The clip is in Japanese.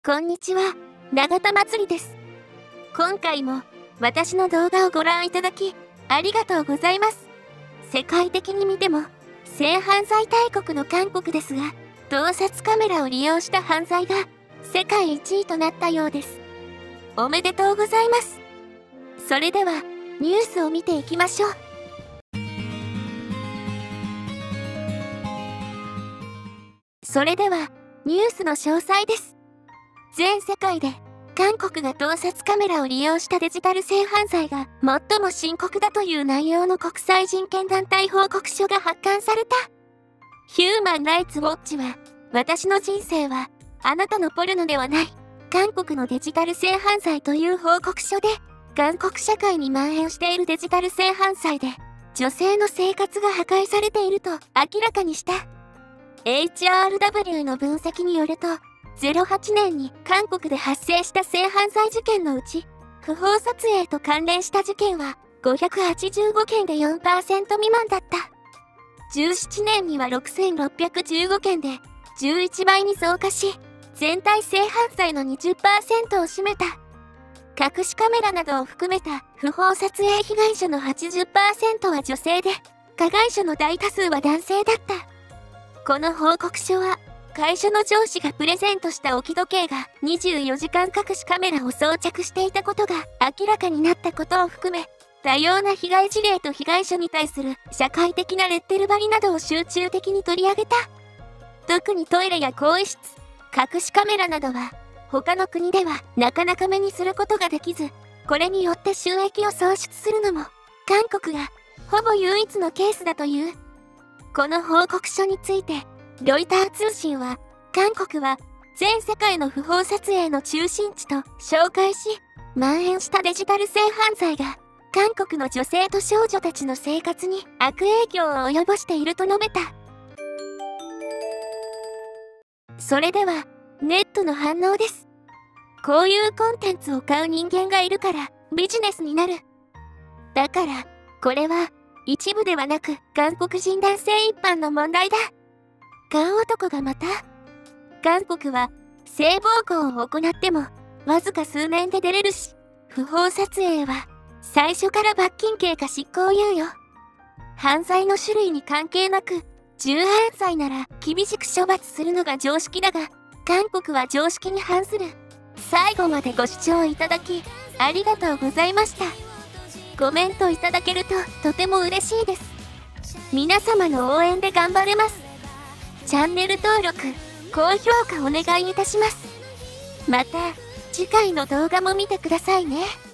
こんにちは、永田まつりです。今回も私の動画をご覧いただきありがとうございます。世界的に見ても性犯罪大国の韓国ですが、盗撮カメラを利用した犯罪が世界1位となったようです。おめでとうございます。それではニュースを見ていきましょう。それではニュースの詳細です。全世界で韓国が盗撮カメラを利用したデジタル性犯罪が最も深刻だという内容の国際人権団体報告書が発刊された。ヒューマン・ライツ・ウォッチは、私の人生はあなたのポルノではない、韓国のデジタル性犯罪という報告書で、韓国社会に蔓延しているデジタル性犯罪で、女性の生活が破壊されていると明らかにした。HRW の分析によると、08年に韓国で発生した性犯罪事件のうち、不法撮影と関連した事件は585件で 4% 未満だった。17年には6615件で11倍に増加し、全体性犯罪の 20% を占めた。隠しカメラなどを含めた不法撮影被害者の 80% は女性で、加害者の大多数は男性だった。この報告書は、会社の上司がプレゼントした置き時計が24時間隠しカメラを装着していたことが明らかになったことを含め、多様な被害事例と被害者に対する社会的なレッテル貼りなどを集中的に取り上げた。特にトイレや更衣室、隠しカメラなどは、他の国ではなかなか目にすることができず、これによって収益を創出するのも、韓国がほぼ唯一のケースだという。この報告書について、ロイター通信は、韓国は全世界の不法撮影の中心地と紹介し、蔓延したデジタル性犯罪が、韓国の女性と少女たちの生活に悪影響を及ぼしていると述べた。それでは、ネットの反応です。こういうコンテンツを買う人間がいるからビジネスになる。だから、これは一部ではなく韓国人男性一般の問題だ。買う男がまた、韓国は性暴行を行ってもわずか数年で出れるし、不法撮影は最初から罰金刑か執行猶予。犯罪の種類に関係なく、18歳なら厳しく処罰するのが常識だが、韓国は常識に反する。最後までご視聴いただきありがとうございました。コメントいただけるととても嬉しいです。皆様の応援で頑張れます。チャンネル登録、高評価お願いいたします。また次回の動画も見てくださいね。